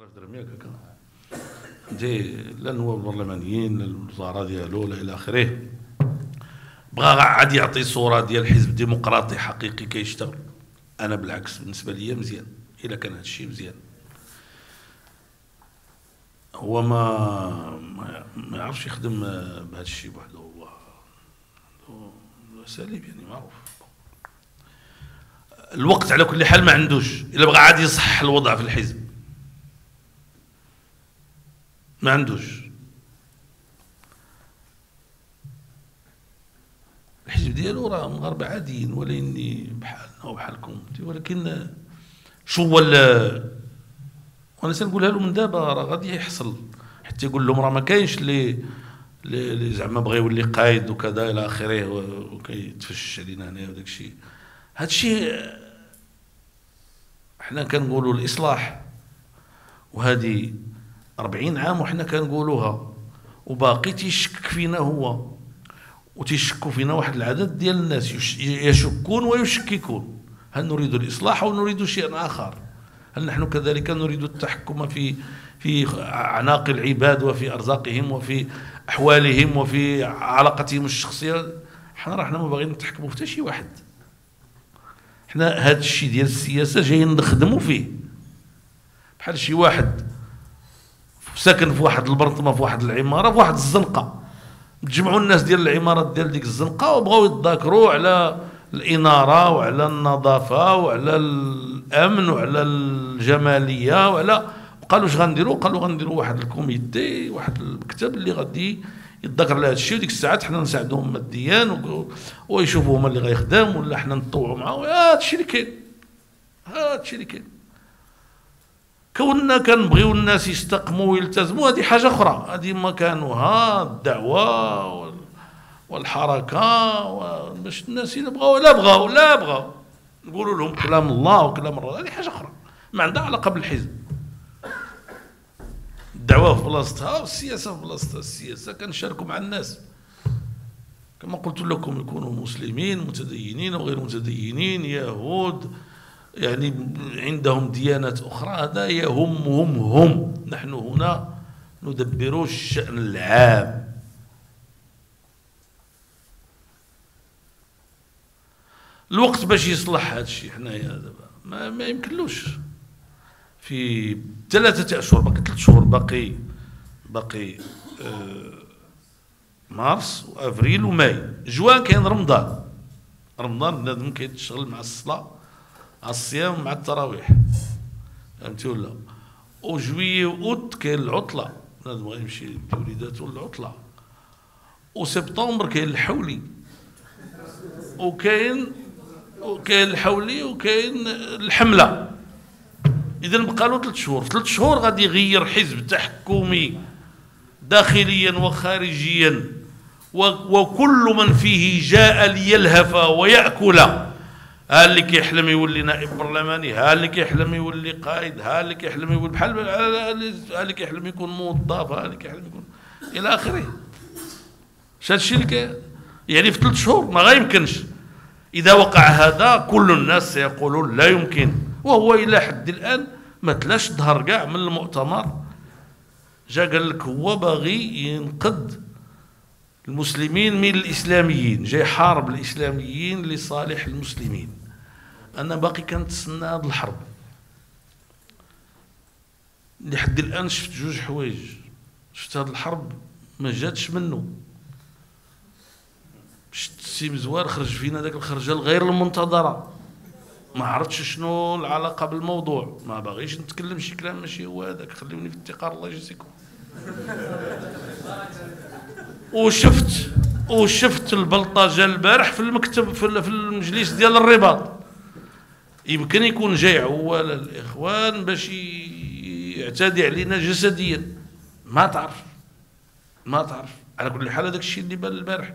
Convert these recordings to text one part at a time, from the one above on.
10000 درهم ياك هكا دي لا النواب البرلمانيين لا الوزراء ديالو لا الى اخره. بغا عاد يعطي صوره ديال حزب ديمقراطي حقيقي كيشتغل. انا بالعكس بالنسبه ليا مزيان الا كان هذا الشيء مزيان. هو ما يعرفش يخدم بهذا الشيء بوحده، هو اساليب يعني معروف. الوقت على كل حال ما عندوش، الا بغى عاد يصحح الوضع في الحزب ما عندوش. الحزب ديالو راه مغاربه عاديين ولكن بحالنا وبحالكم، ولكن شو هو وانا سنقولها له من دابا راه غادي يحصل حتى يقول لهم راه ما كاينش اللي زعما بغى يولي قايد وكذا الى اخره وكيتفشش علينا هنايا وداك الشيء. هذا الشيء حنا كنقولوا الاصلاح، وهذه 40 عام وحنا كنقولوها وباقي تيشك فينا هو وتيشكوا فينا واحد العدد ديال الناس يشكون ويشككون. هل نريد الإصلاح أو نريد شيئا آخر؟ هل نحن كذلك نريد التحكم في أعناق العباد وفي أرزاقهم وفي أحوالهم وفي علاقتهم الشخصية؟ حنا ما باغيين نتحكموا في حتى شي واحد. حنا هذا الشيء ديال السياسة جايين نخدموا فيه بحال شي واحد ساكن في واحد البرطمة في واحد العمارة في واحد الزنقة، تجمعوا الناس ديال العمارات ديال ديك الزنقه وبغاو يتذاكروا على الاناره وعلى النظافه وعلى الامن وعلى الجماليه قالوا اش غنديروا؟ قالوا غنديروا واحد الكوميتي، واحد المكتب اللي غادي يتذاكر على هذا الشيء، وديك الساعات حنا نساعدوهم ماديا ويشوفوا هما اللي غيخدم ولا حنا نطوعوا معاه. هذا الشيء اللي كاين، هذا الشيء اللي كاين. كوننا كنبغيو الناس يستقموا ويلتزموا هذه حاجه اخرى، هذه مكانها الدعوه والحركه باش الناس الا بغاو لا بغاو نقولوا لهم كلام الله وكلام الرسول، هذه حاجه اخرى ما عندها علاقه بالحزب. الدعوه في بلاصتها والسياسه في بلاصتها. السياسه كنشاركوا مع الناس كما قلت لكم، يكونوا مسلمين متدينين وغير متدينين، يهود يعني عندهم ديانات أخرى، هذا يهمهم هم. نحن هنا ندبر الشأن العام. الوقت باش يصلح هذا الشيء حنايا دابا ما يمكنلوش. في 3 أشهر باقي 3 شهور باقي مارس وافريل وماي. جوان كاين رمضان بنادم كيتشغل مع الصلاة على الصيام مع التراويح، فهمتي ولا؟ وجويي واوت كاين العطله، بنادم بغا يمشي لوليداتو العطله. وسبتمبر كاين الحولي وكاين الحولي وكاين الحمله. اذا بقى له 3 شهور. في 3 شهور غادي يغير حزب تحكمي داخليا وخارجيا، وكل من فيه جاء ليلهف ويأكل. ها اللي كيحلم يولي نائب برلماني، ها اللي كيحلم يولي قائد، ها اللي كيحلم يولي بحال ها اللي كيحلم يكون موظف، ها اللي كيحلم يكون الى اخره. هذا الشيء اللي كاين يعني في 3 شهور ما غيمكنش. اذا وقع هذا كل الناس سيقولون لا يمكن، وهو الى حد الان ما تلاش ظهر كاع من المؤتمر جا قال لك هو باغي ينقذ المسلمين من الإسلاميين، جاي يحارب الإسلاميين لصالح المسلمين. أنا باقي كنتسنى هذه الحرب. لحد الآن شفت 2 حوايج. شفت هذه الحرب ما جاتش منه. شفت السي مزوار خرج فينا ذاك الخرجة الغير المنتظرة، ما عرفتش شنو العلاقة بالموضوع، ما باغيش نتكلم شي كلام ماشي هو هذاك، خليوني في الاتقار الله يجزيكم. وشفت البلطجه البارح في المكتب في المجلس ديال الرباط. يمكن يكون جاي عوال الاخوان باش يعتدي علينا جسديا، ما تعرف على كل حال هذاك الشيء اللي بان البارح.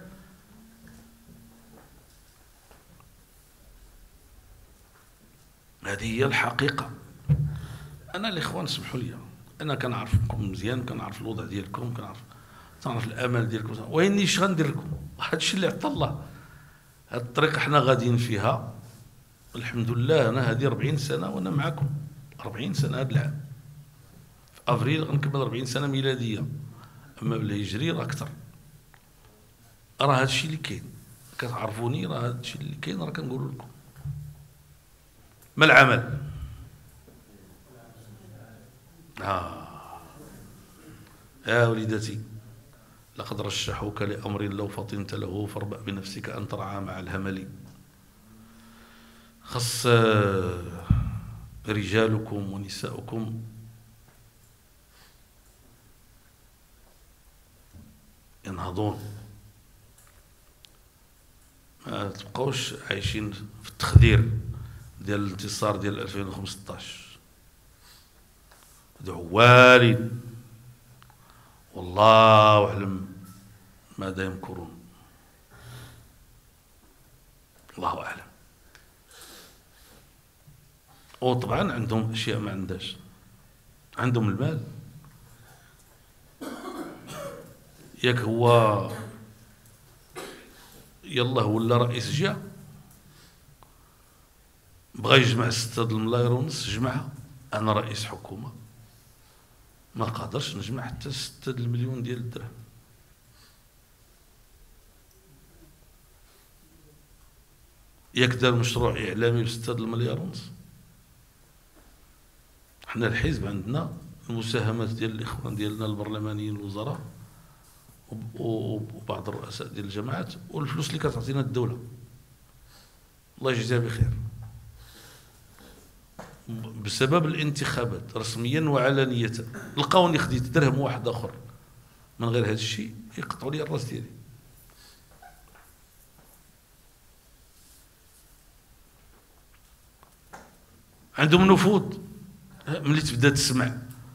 هذه هي الحقيقه. انا الاخوان سمحوا لي، انا كنعرفكم مزيان، كنعرف الوضع ديالكم، تعرف الامل ديالكم، واني اش غندير لكم؟ هذا الشيء اللي عطى الله. هذه الطريقه حنا غاديين فيها الحمد لله. انا هذه 40 سنه وانا معكم، 40 سنه هذا العام. افريل غنكمل 40 سنه ميلاديه، اما بالهجري راه اكثر. راه هادشي اللي كاين، كتعرفوني راه هادشي اللي كاين، راه كنقول لكم. ما العمل؟ يا وليدتي لقد رشحوك لأمر لو فطنت له فاربأ بنفسك أن ترعى مع الهمل. خص رجالكم ونساؤكم ينهضون، ما تبقوش عايشين في التخدير ديال الانتصار ديال 2015. عوالين والله أعلم ماذا يمكرون، الله أعلم. وطبعا عندهم أشياء ما عندهاش، عندهم المال. ياك هو يلا ولا رئيس جهة بغا يجمع 6 الملاير ونص، جمعها. أنا رئيس حكومة ما قادرش نجمع حتى 6 المليون ديال الدرهم. ياك دار مشروع إعلامي ب6 المليار ونص. حنا الحزب عندنا المساهمات ديال الإخوان ديالنا البرلمانيين الوزراء وبعض الرؤساء ديال الجماعات، والفلوس اللي كتعطينا الدولة الله يجزيها بخير بسبب الانتخابات رسميا وعلانية. لقاوني خديت درهم واحد آخر من غير هذا الشيء يقطعوا لي الراس ديالي. عندهم نفوذ ملي تبدا تسمع.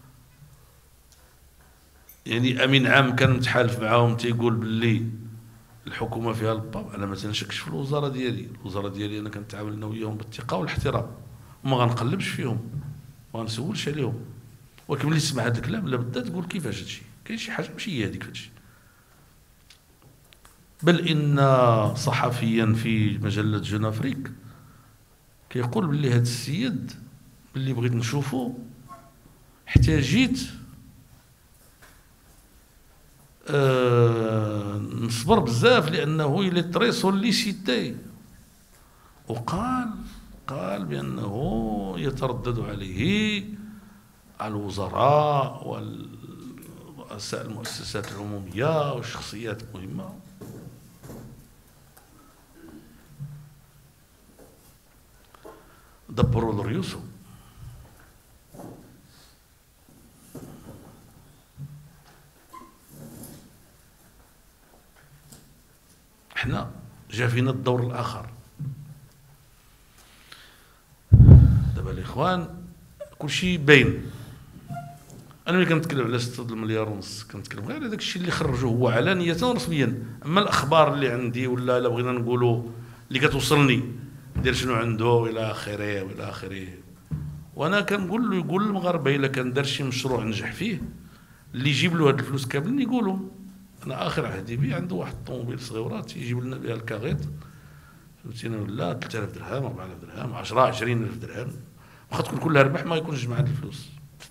يعني امين عام كان متحالف معاهم تيقول باللي الحكومه فيها الباب. انا ما تنشكش في الوزاره ديالي، الوزاره ديالي انا كنتعامل انا وياهم بالثقه والاحترام وما غنقلبش فيهم ما غنسولش عليهم. ولكن ملي تسمع هذا الكلام لابد تقول كيفاش هادشي، كاين شي حاجه ماشي هي هذيك هادشي. بل ان صحفيا في مجله جون افريك كيقول باللي هذا السيد باللي بغيت نشوفو حتى جيت نصبر بزاف لانه الي تري سوليسيتي. وقال بانه يتردد عليه الوزراء ورؤساء المؤسسات العموميه والشخصيات مهمه. دبروا لريوسو. احنا جا فينا الدور الاخر. دابا الاخوان كلشي باين. انا ملي كنتكلم على 6 المليار ونص كنتكلم غير هذاك الشيء اللي خرجوه هو علانيه رسميا. اما الاخبار اللي عندي ولا لا بغينا نقولوا اللي كتوصلني ديال شنو عنده والى اخره والى اخره، وانا كنقول له يقول للمغاربه الا كان دار شي مشروع نجح فيه اللي يجيب له هاد الفلوس كاملين يقولوا. انا اخر عهدي به عنده واحد الطوموبيل صغيره تيجيب لنا بها الكاغيط فهمتيني ولا 3000 درهم 4000 درهم 10 20000 درهم، واخا تكون كلها ربح ما يكونش جمع هاد الفلوس.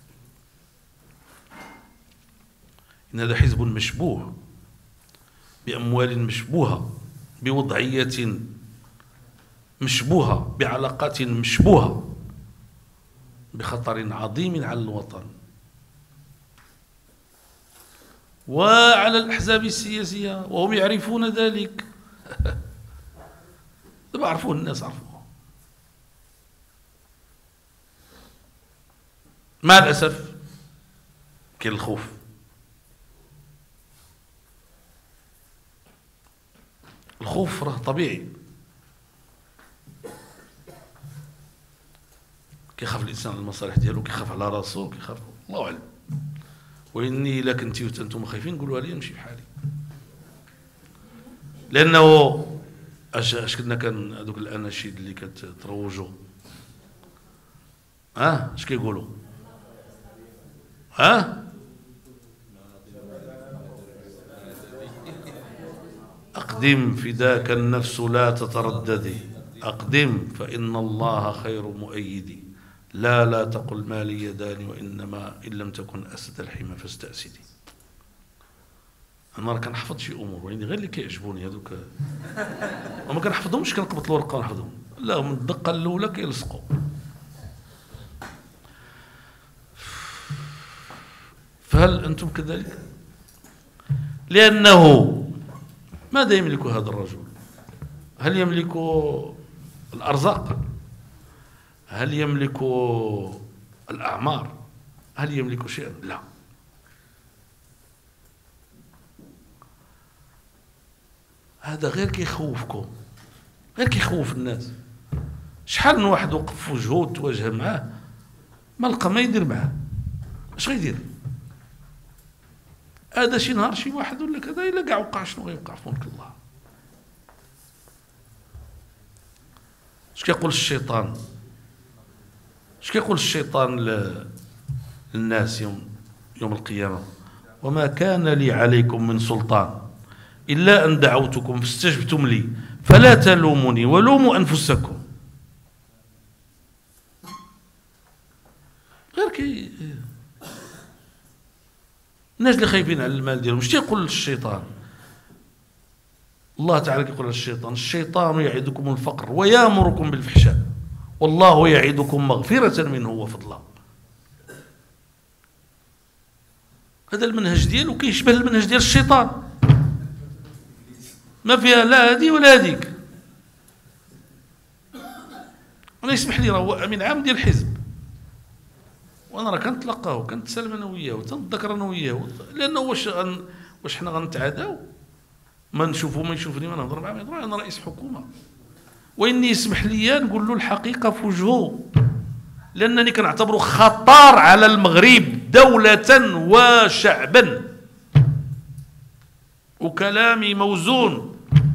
إن هذا حزب مشبوه بأموال مشبوهة بوضعية مشبوهة بعلاقات مشبوهة بخطر عظيم على الوطن وعلى الأحزاب السياسية وهم يعرفون ذلك. دابا عرفوه الناس عرفوه. مع الأسف كاين الخوف. الخوف راه طبيعي، كيخاف الانسان على المصالح ديالو، كيخاف على راسو، كيخاف الله اعلم. واني الا كنتي وانتم خايفين قولوها لي نمشي بحالي. لانه اش كنا كان هذوك الاناشيد اللي كتروجوا اش كيقولوا أقدم فداك النفس لا تترددي، أقدم فإن الله خير مؤيدي، لا تقل ما لي يدان وإنما إن لم تكن أسد الحمى فاستأسدي. أنا راه كنحفظ شي أمور ولكن غير اللي كيعجبوني هذوك، وما كنحفظهمش كنقبط الورقة ونحفظهم، لا من الدقة الأولى كيلصقوا. فهل أنتم كذلك؟ لأنه ماذا يملك هذا الرجل؟ هل يملك الأرزاق؟ هل يملك الأعمار؟ هل يملك شيئا؟ لا. هذا غير كيخوفكم، غير كيخوف الناس. شحال من واحد وقف في وجهه وتواجه معاه ما لقى ما يدير معاه، اش غيدير؟ هذا شي نهار شي واحد ولا كذا الا كاع وقع شنو غيوقع في ملك الله؟ اش كيقول الشيطان؟ اش كيقول الشيطان للناس يوم القيامة؟ وما كان لي عليكم من سلطان إلا أن دعوتكم فاستجبتم لي فلا تلوموني ولوموا أنفسكم. غير كي الناس اللي خايفين على المال ديالهم اش تيقول الشيطان؟ الله تعالى كيقول الشيطان يعدكم الفقر ويامركم بالفحشاء والله يعدكم مغفرة منه وفضلا. هذا المنهج ديالو كيشبه المنهج ديال الشيطان، ما فيها لا هذه ولا هذيك. انا يسمح لي راه امين عام ديال الحزب، وانا راه كنتلاقاه وكنتسالم انا وياه وتنتذكر انا وياه، لانه واش حنا غنتعاداو؟ ما نشوفو ما يشوفني ما نهضر معاه ما يهضر، انا رئيس حكومه واني يسمح لي نقول له الحقيقه في وجهه، لانني كنعتبره خطر على المغرب دوله وشعبا، وكلامي موزون.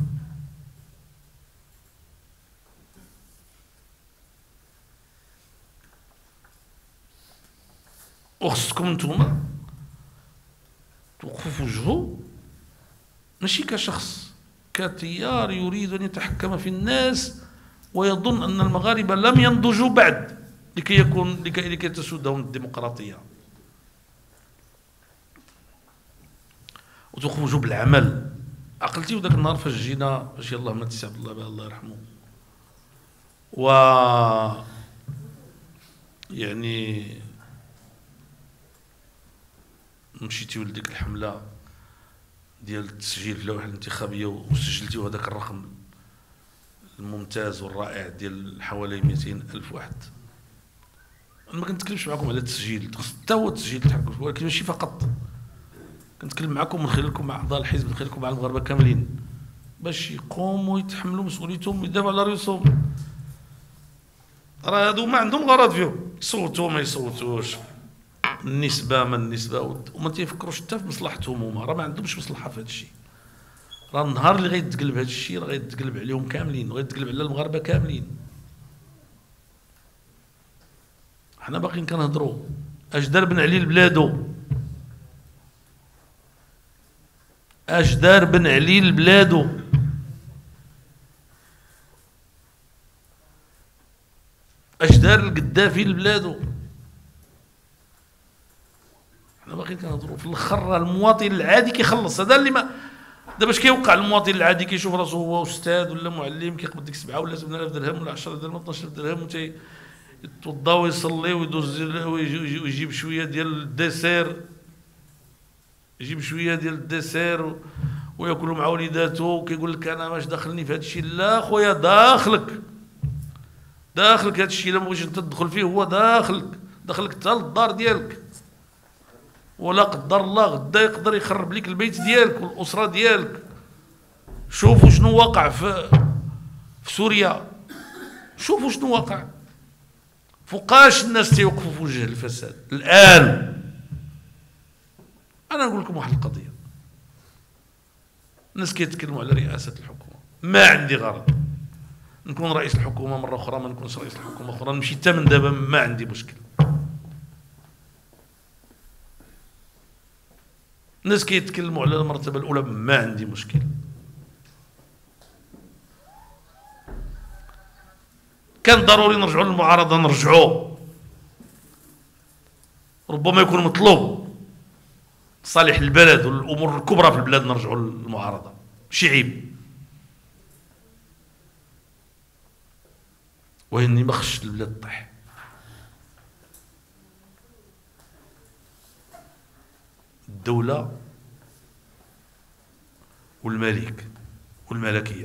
وخصكم نتوما توقفوا في وجهه ماشي كشخص، كتيار يريد أن يتحكم في الناس ويظن أن المغاربة لم ينضجوا بعد لكي تسودهم الديمقراطية. وتوقفوا وجهه بالعمل. عقلتي وداك النهار فاش جينا فاش يلاه مات سي عبد الله باه الله يرحمه، و يعني مشيتي لديك الحملة ديال التسجيل في اللوائح الانتخابية وسجلتيو هذاك الرقم الممتاز والرائع ديال حوالي 200 ألف واحد. أنا ما كنتكلمش معكم على التسجيل، خص حتى هو التسجيل تحكم، ولكن ماشي فقط. كنتكلم معكم من خلالكم مع أعضاء الحزب، من خلالكم مع المغاربة كاملين، باش يقوموا يتحملوا مسؤوليتهم ويدافعوا على رؤوسهم. راه هادو ما عندهم غرض فيهم، يصوتوا ما يصوتوش، النسبة ما النسبة، وما تيفكروش حتى في مصلحتهم هما، راه ما عندهمش مصلحة في هذا الشيء. راه النهار اللي غيتقلب هذا الشيء راه غيتقلب عليهم كاملين وغيتقلب على المغاربة كاملين. حنا باقيين كنهضروا اش دار بن علي لبلادو، اش دار بن علي لبلادو، اش دار القدافي لبلادو. حنا باقيين كنهضروا في الاخر المواطن العادي كيخلص. هذا اللي ما دابا اش كيوقع المواطن العادي؟ كيشوف راسو هو استاذ ولا معلم كيقبض ديك 7 ولا 8000 درهم ولا 10 درهم ولا 12 درهم يتوضا ويصلي ويدوز ويجيب شويه ديال الديسير، يجيب شويه ديال الديسير وياكل مع وليداتو وكيقول لك انا ماش داخلني في هذا الشيء. لا خويا داخلك هذا الشيء، الا ما بغيتش انت تدخل فيه هو داخلك حتى للدار ديالك، ولا قدر الله غدا يقدر يخرب لك البيت ديالك والاسره ديالك. شوفوا شنو واقع في سوريا، شوفوا شنو واقع، فوقاش الناس تيوقفوا في وجه الفساد الان. انا نقول لكم واحد القضيه، الناس كيتكلموا على رئاسه الحكومه، ما عندي غرض نكون رئيس الحكومه مره اخرى، ما نكونش رئيس الحكومه اخرى، نمشي حتى من دابا ما عندي مشكل. الناس كيتكلموا على المرتبه الاولى، ما عندي مشكل. كان ضروري نرجعوا للمعارضه نرجعوا، ربما يكون مطلوب صالح البلد والامور الكبرى في البلاد نرجعوا للمعارضه، ماشي عيب. واني ما خشش البلاد طيح. الدوله والملك والملكيه،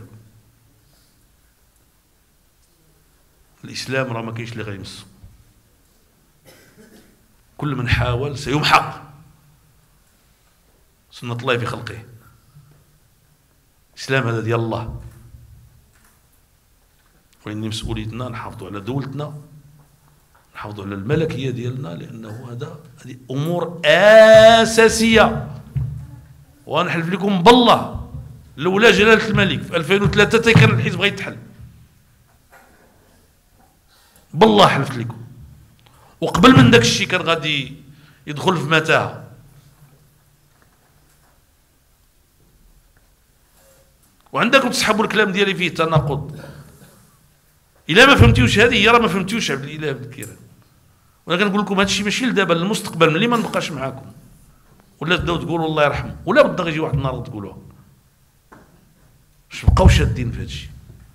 الاسلام راه ما كاينش اللي غيمسو، كل من حاول سيمحق، سنة الله في خلقه. الإسلام هذا ديال الله، وإن مسؤوليتنا نحافظوا على دولتنا، نحافظوا على الملكية ديالنا، لأنه هذه أمور أساسية. ونحلف لكم بالله لولا جلالة الملك في 2003 كان الحزب غيتحل، بالله حلفت لكم. وقبل من داك الشيء كان غادي يدخل في متاهه. وعندكم تسحبوا الكلام ديالي فيه تناقض. الا ما فهمتيوش هذه هي، راه ما فهمتيوش عبد الاله بن الكيران. وانا كنقول لكم هذا الشيء ماشي لدابا، للمستقبل ملي ما نبقاش معاكم ولا تبداو تقولوا الله يرحمه، ولا بدا غيجي واحد النهار تقولوها، باش نبقاو شادين في هذا الشيء.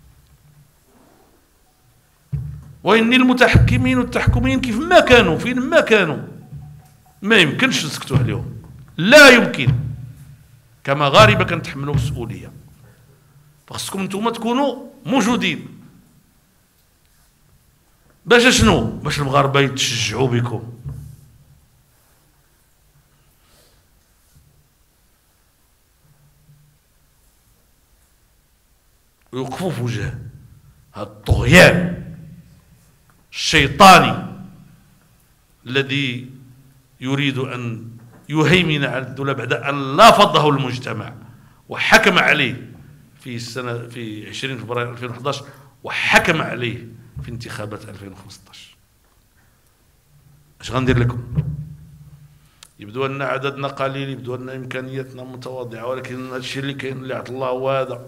وإني المتحكمين والتحكمين كيف ما كانوا فين ما كانوا ما يمكنش نسكتوا عليهم، لا يمكن. كمغاربة كنتحملوا مسؤولية، فخصكم نتوما تكونوا موجودين. باش شنو؟ باش المغاربة يتشجعوا بكم. ويوقفوا في وجه هذا الطغيان الشيطاني الذي يريد أن يهيمن على الدولة بعد أن لافظه المجتمع وحكم عليه في 20 فبراير 2011، وحكم عليه في انتخابات 2015. اش غندير لكم؟ يبدو أن عددنا قليل، يبدو أن إمكانياتنا متواضعة، ولكن هذا الشيء اللي كاين اللي عطا الله هو هذا.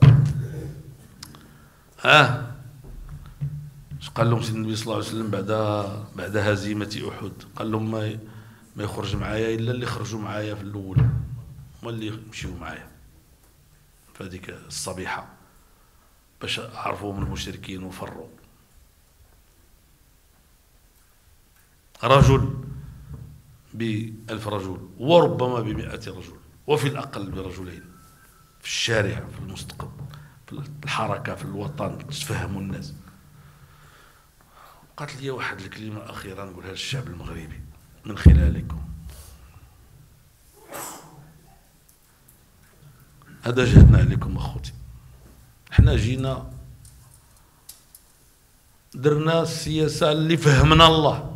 قال لهم سيدنا النبي صلى الله عليه وسلم بعد هزيمة أحد، قال لهم ما يخرج معايا إلا اللي خرجوا معايا في الأول، هما اللي يمشيوا معايا في هذيك الصبيحة باش عرفوا من المشركين وفروا. رجل ب1000 رجل، وربما ب100 رجل، وفي الأقل برجلين في الشارع، في المستقبل، في الحركة، في الوطن، تفهموا الناس. قالت لي واحد الكلمة أخيرة نقولها للشعب المغربي من خلالكم. هذا جهدنا عليكم أخوتي، احنا جينا درنا السياسة اللي فهمنا الله،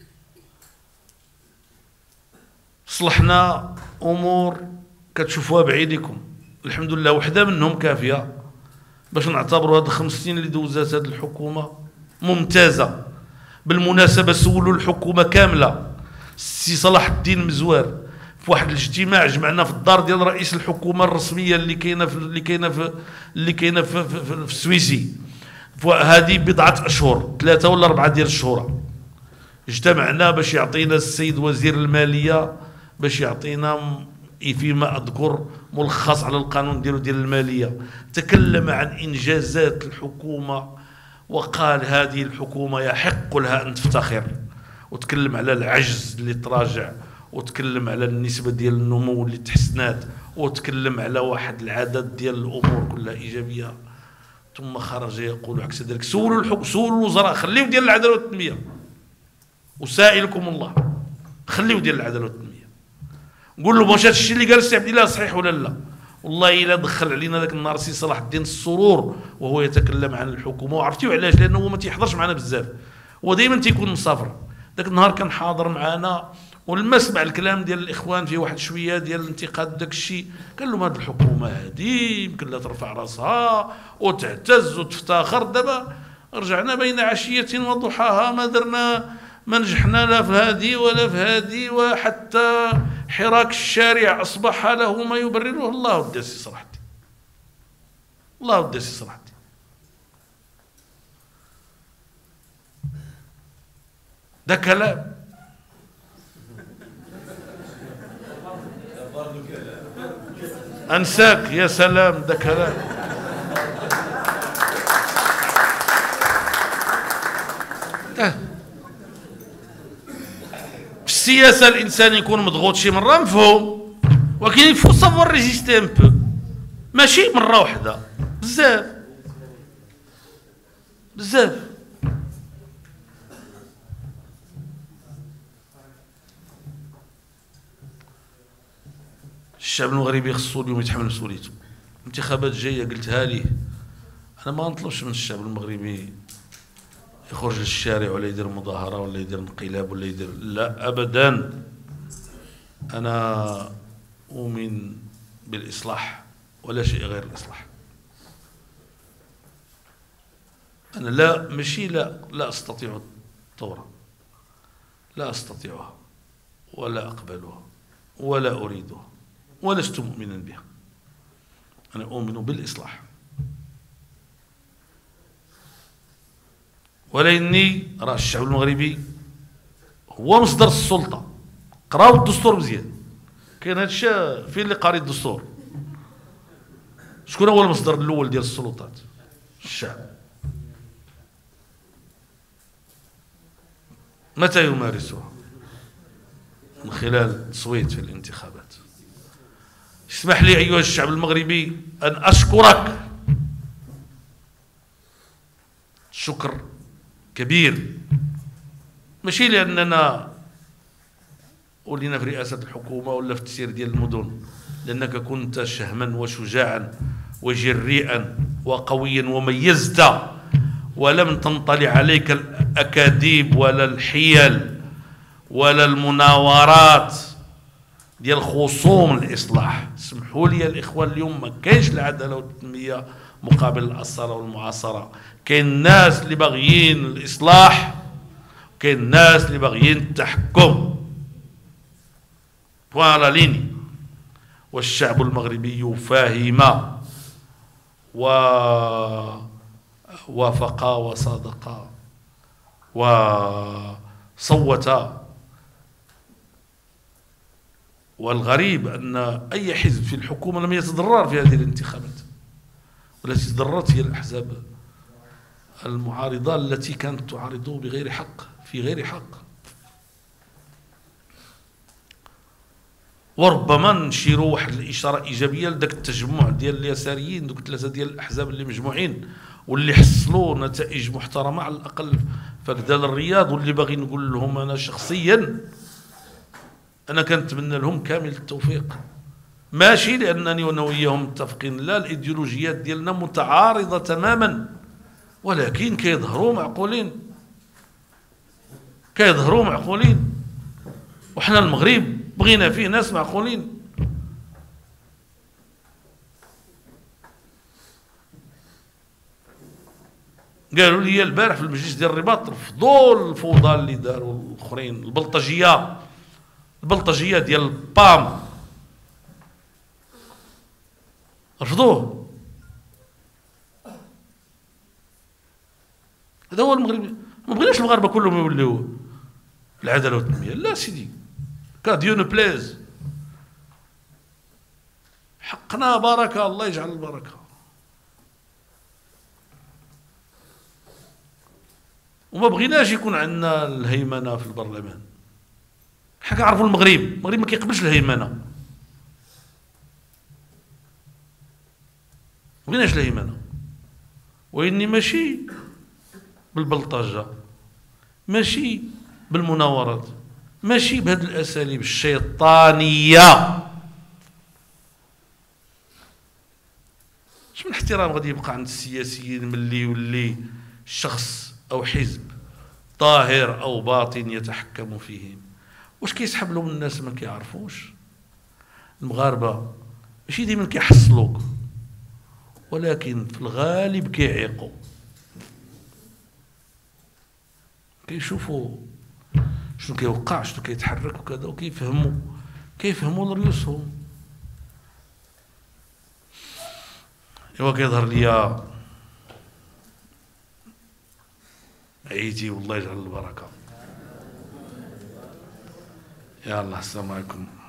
صلحنا أمور كتشوفوها بعيدكم، الحمد لله وحدة منهم كافية باش نعتبروا هاد 5 سنين اللي دوزات هاد الحكومة ممتازة. بالمناسبة سولوا الحكومة كاملة، السي صلاح الدين مزوار في واحد الاجتماع جمعنا في الدار ديال رئيس الحكومة الرسمية اللي كاينة في السويسي، هذه بضعة أشهر، 3 ولا 4 ديال الشهور، اجتمعنا باش يعطينا السيد وزير المالية، باش يعطينا فيما أذكر ملخص على القانون ديال المالية. تكلم عن إنجازات الحكومة وقال هذه الحكومة يحق لها أن تفتخر، وتكلم على العجز اللي تراجع، وتكلم على النسبة ديال النمو اللي تحسنات، وتكلم على واحد العدد ديال الأمور كلها إيجابية. ثم خرج يقول عكس ذلك. سولوا الوزراء، خليو ديال العدالة والتنمية، وسائلكم الله خليو ديال العدالة والتنمية. نقول له واش هذا الشيء اللي قال السي عبد الله صحيح ولا لا؟ والله الا دخل علينا ذاك النهار سي صلاح الدين السرور وهو يتكلم عن الحكومه، وعرفتيو علاش؟ لانه هو ما تيحضرش معنا بزاف، هو دائما تيكون مسافر. ذاك النهار كان حاضر معنا ولما سمع الكلام ديال الاخوان فيه واحد شويه ديال الانتقاد داك الشيء، قال لهم هذه الحكومه هذه يمكن لها ترفع راسها وتعتز وتفتخر. دابا رجعنا بين عشيه وضحاها، ما درنا، ما نجحنا لا في هذه ولا في هذه، وحتى حراك الشارع أصبح له ما يبرره. الله ودي السي صلاح الدين، الله ودي السي صلاح الدين. ده كلام أنساك، يا سلام ده كلام. في السياسة الإنسان يكون مضغوط شي مرة مفهوم، ولكن يفو سافوار ريزيستي ان بو، ماشي مرة واحدة، بزاف بزاف. الشعب المغربي خصو اليوم يتحمل مسؤوليته. الانتخابات جايه قلتها ليه، انا ما نطلبش من الشعب المغربي يخرج للشارع ولا يدير مظاهره ولا يدير انقلاب ولا يدير، لا ابدا. انا اؤمن بالاصلاح ولا شيء غير الاصلاح. انا لا استطيع الثوره، لا استطيعها ولا اقبلها ولا اريدها ولست مؤمنا بها. أنا أؤمن بالإصلاح، ولاني راه الشعب المغربي هو مصدر السلطة. قراو الدستور مزيان، كاين هذا الشيء فين اللي قاري الدستور؟ شكون هو المصدر الأول ديال السلطات؟ الشعب. متى يمارسها؟ من خلال التصويت في الانتخابات. اسمح لي أيها الشعب المغربي أن أشكرك شكر كبير، ماشي لأننا ولينا في رئاسة الحكومة ولا في التسيير ديال المدن، لأنك كنت شهما وشجاعا وجريئا وقويا وميزت، ولم تنطلي عليك الأكاذيب ولا الحيل ولا المناورات ديال خصوم الإصلاح. سمحوا لي الإخوان، اليوم ما كاينش العدالة والتنمية مقابل الأصالة والمعاصرة. كاين الناس اللي باغيين الإصلاح، كاين الناس اللي باغيين التحكم. فوالا ليني. والشعب المغربي فاهم ووافق وصادق وصوت. والغريب أن أي حزب في الحكومة لم يتضرر في هذه الانتخابات، والتي تضررت هي الأحزاب المعارضة التي كانت تعارض بغير حق في غير حق. وربما نشيروا واحد الإشارة إيجابية لذاك التجمع ديال اليساريين، دوك ثلاثة ديال الأحزاب اللي مجموعين واللي حصلوا نتائج محترمة على الأقل فكذا الرياض، واللي باغي نقول لهم أنا شخصيا أنا كنتمنى لهم كامل التوفيق، ماشي لأنني وأنا وياهم متفقين، لا الإيديولوجيات ديالنا متعارضة تماما، ولكن كيظهروا معقولين، كيظهروا معقولين. وحنا المغرب بغينا فيه ناس معقولين. قالوا لي البارح في المجلس ديال الرباط رفضوا الفوضى اللي داروا الاخرين، البلطجيه ديال البام رفضوه. هذا هو المغرب. ما بغيناش المغاربه كلهم يوليو العداله والتنميه، لا سيدي، كا ديو نو بليز، حقنا بركه، الله يجعل البركه. وما بغيناش يكون عندنا الهيمنه في البرلمان. حنا كنعرفوا المغرب ما كيقبلش الهيمنه، ما بغيناش الهيمنه، واني ماشي بالبلطجه، ماشي بالمناورات، ماشي بهذه الاساليب الشيطانيه. اش من احترام غادي يبقى عند السياسيين ملي يولي شخص او حزب طاهر او باطن يتحكم فيهم؟ واش كيسحب لهم الناس ما كيعرفوش؟ المغاربه ماشي ديما كيحصلوك، ولكن في الغالب كيعيقوا، كيشوفوا شنو كيوقع، شنو كيتحرك وكذا، وكيفهموا لريوسهم. ايوا كيظهر ليا عيتي، والله يجعل البركه. يا الله، السلام عليكم.